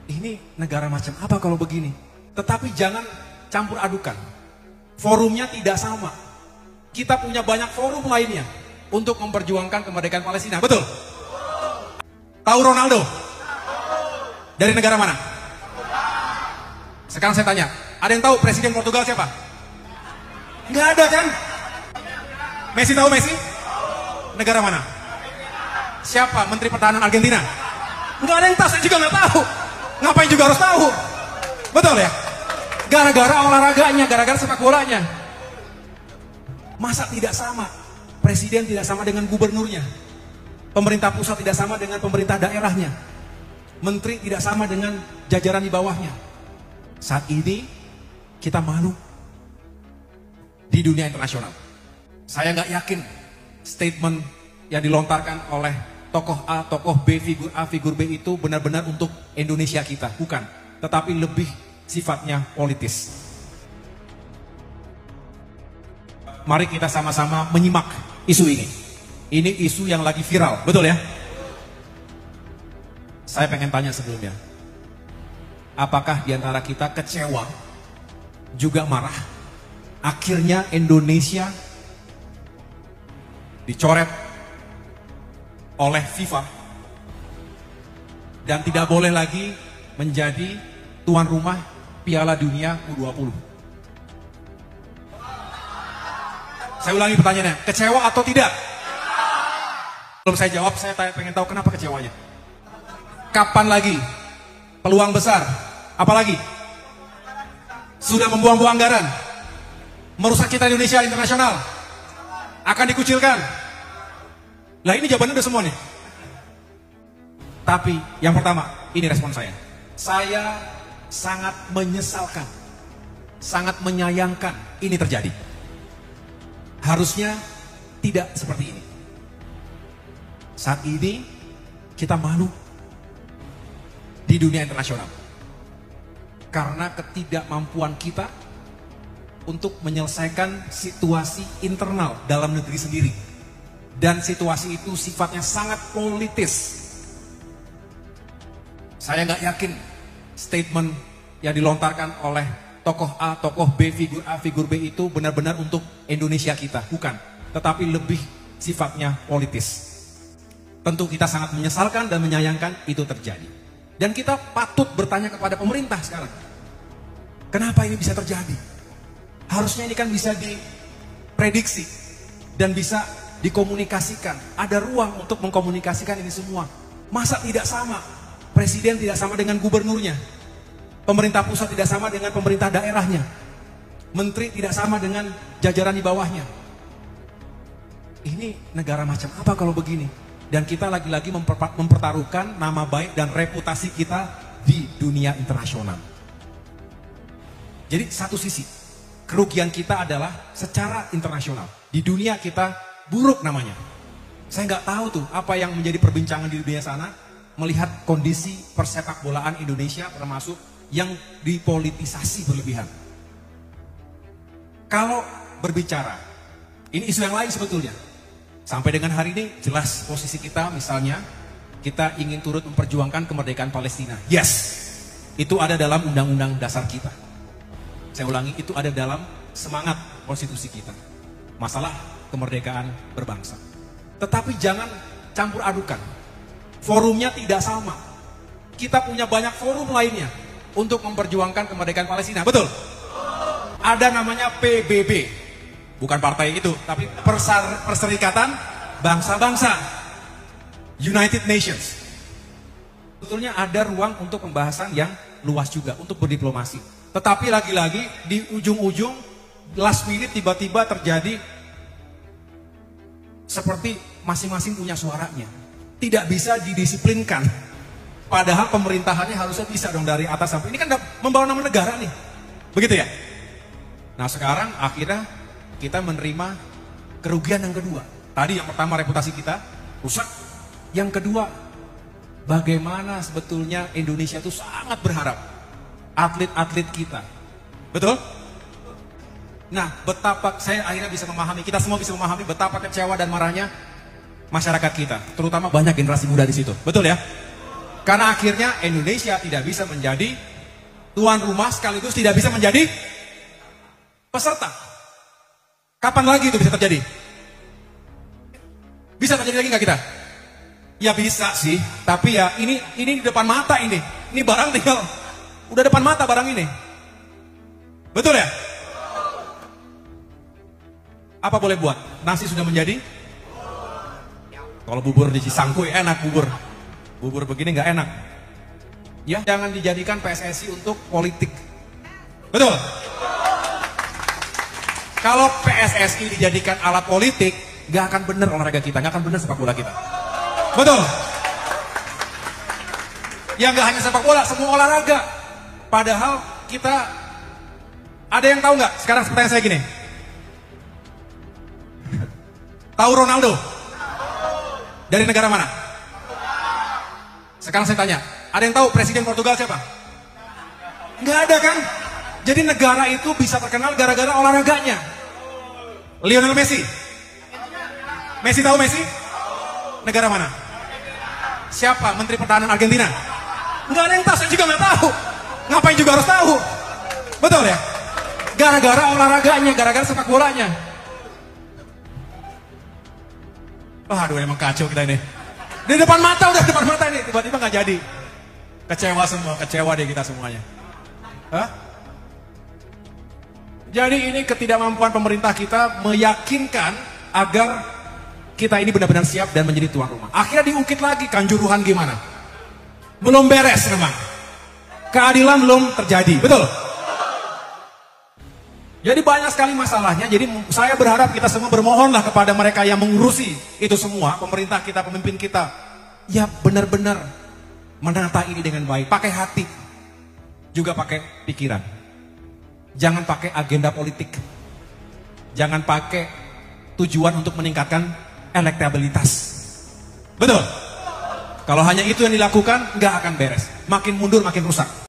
ini negara macam apa kalau begini? Tetapi jangan campur adukan. Forumnya tidak sama. Kita punya banyak forum lainnya untuk memperjuangkan kemerdekaan Palestina. Betul? Tahu Ronaldo? Dari negara mana? Sekarang saya tanya, ada yang tahu presiden Portugal siapa? Nggak ada kan? Messi tahu Messi? Negara mana? Siapa menteri pertahanan Argentina? Nggak ada yang tahu, saya juga nggak tahu. Ngapain juga harus tahu? Betul ya? Gara-gara olahraganya, gara-gara sepak bolanya. Masa tidak sama? Presiden tidak sama dengan gubernurnya. Pemerintah pusat tidak sama dengan pemerintah daerahnya. Menteri tidak sama dengan jajaran di bawahnya. Saat ini kita malu di dunia internasional. Saya nggak yakin statement yang dilontarkan oleh tokoh A, tokoh B, figur A, figur B itu benar-benar untuk Indonesia kita. Bukan, tetapi lebih sifatnya politis. Mari kita sama-sama menyimak isu ini. Ini isu yang lagi viral, betul ya? Saya pengen tanya sebelumnya, apakah diantara kita kecewa, juga marah, akhirnya Indonesia dicoret oleh FIFA dan tidak boleh lagi menjadi tuan rumah Piala Dunia U20. Saya ulangi pertanyaannya, kecewa atau tidak? Belum saya jawab, saya pengen tahu kenapa kecewanya. Kapan lagi? Peluang besar. Apalagi? Sudah membuang-buang anggaran. Merusak citra Indonesia internasional. Akan dikucilkan. Lah ini jawabannya udah semua nih. Tapi yang pertama, ini respon saya. Saya sangat menyesalkan, sangat menyayangkan ini terjadi. Harusnya tidak seperti ini. Saat ini kita malu di dunia internasional karena ketidakmampuan kita untuk menyelesaikan situasi internal dalam negeri sendiri. Dan situasi itu sifatnya sangat politis. Saya nggak yakin statement yang dilontarkan oleh tokoh A, tokoh B, figur A, figur B itu benar-benar untuk Indonesia kita. Bukan, tetapi lebih sifatnya politis. Tentu kita sangat menyesalkan dan menyayangkan itu terjadi. Dan kita patut bertanya kepada pemerintah sekarang. Kenapa ini bisa terjadi? Harusnya ini kan bisa diprediksi dan bisa dikomunikasikan. Ada ruang untuk mengkomunikasikan ini semua. Masa tidak sama? Presiden tidak sama dengan gubernurnya. Pemerintah pusat tidak sama dengan pemerintah daerahnya. Menteri tidak sama dengan jajaran di bawahnya. Ini negara macam apa kalau begini? Dan kita lagi-lagi mempertaruhkan nama baik dan reputasi kita di dunia internasional. Jadi satu sisi, kerugian kita adalah secara internasional. Di dunia kita buruk namanya. Saya nggak tahu tuh apa yang menjadi perbincangan di dunia sana, melihat kondisi persepak bolaan Indonesia termasuk yang dipolitisasi berlebihan. Kalau berbicara, ini isu yang lain sebetulnya. Sampai dengan hari ini jelas posisi kita, misalnya kita ingin turut memperjuangkan kemerdekaan Palestina. Yes, itu ada dalam undang-undang dasar kita. Saya ulangi, itu ada dalam semangat konstitusi kita. Masalah kemerdekaan berbangsa. Tetapi jangan campur adukan. Forumnya tidak sama. Kita punya banyak forum lainnya untuk memperjuangkan kemerdekaan Palestina. Betul? Ada namanya PBB. Bukan partai itu, tapi Perserikatan Bangsa-Bangsa, United Nations. Sebetulnya ada ruang untuk pembahasan yang luas juga, untuk berdiplomasi. Tetapi lagi-lagi di ujung-ujung, last minute tiba-tiba terjadi seperti masing-masing punya suaranya. Tidak bisa didisiplinkan. Padahal pemerintahannya harusnya bisa dong dari atas sampai. Ini kan membawa nama negara nih. Begitu ya? Nah sekarang akhirnya kita menerima kerugian yang kedua. Tadi yang pertama reputasi kita rusak. Yang kedua, bagaimana sebetulnya Indonesia itu sangat berharap atlet-atlet kita. Betul? Nah, betapa saya akhirnya bisa memahami, kita semua bisa memahami betapa kecewa dan marahnya masyarakat kita. Terutama banyak generasi muda di situ. Betul ya? Karena akhirnya Indonesia tidak bisa menjadi tuan rumah sekaligus tidak bisa menjadi peserta. Kapan lagi itu bisa terjadi? Bisa terjadi lagi nggak kita? Ya bisa sih, tapi ya ini di depan mata ini. Ini barang tinggal udah depan mata barang ini. Betul ya? Apa boleh buat? Nasi sudah menjadi? Kalau bubur di Cisangkuy enak bubur. Bubur begini nggak enak. Ya, jangan dijadikan PSSI untuk politik. Betul? Kalau PSSI dijadikan alat politik, nggak akan benar olahraga kita, nggak akan benar sepak bola kita. Betul? Ya nggak hanya sepak bola, semua olahraga. Padahal kita, ada yang tahu nggak? Sekarang pertanyaan saya gini. Tahu Ronaldo? Dari negara mana? Sekarang saya tanya, ada yang tahu presiden Portugal siapa? Nggak ada kan? Jadi negara itu bisa terkenal gara-gara olahraganya. Lionel Messi? Messi tahu Messi? Negara mana? Siapa? Menteri Pertahanan Argentina? Nggak ada yang tahu, saya juga nggak tahu. Ngapain juga harus tahu? Betul ya? Gara-gara olahraganya, gara-gara sepak bolanya. Aduh, emang kacau kita ini. Di depan mata, udah depan mata ini, tiba-tiba nggak jadi. Kecewa semua, kecewa deh kita semuanya. Hah? Jadi ini ketidakmampuan pemerintah kita meyakinkan agar kita ini benar-benar siap dan menjadi tuan rumah. Akhirnya diungkit lagi Kanjuruhan gimana? Belum beres memang. Keadilan belum terjadi, betul? Jadi banyak sekali masalahnya. Jadi saya berharap kita semua bermohonlah kepada mereka yang mengurusi itu semua, pemerintah kita, pemimpin kita, ya benar-benar menata ini dengan baik, pakai hati, juga pakai pikiran. Jangan pakai agenda politik, jangan pakai tujuan untuk meningkatkan elektabilitas. Betul? Kalau hanya itu yang dilakukan, nggak akan beres. Makin mundur, makin rusak.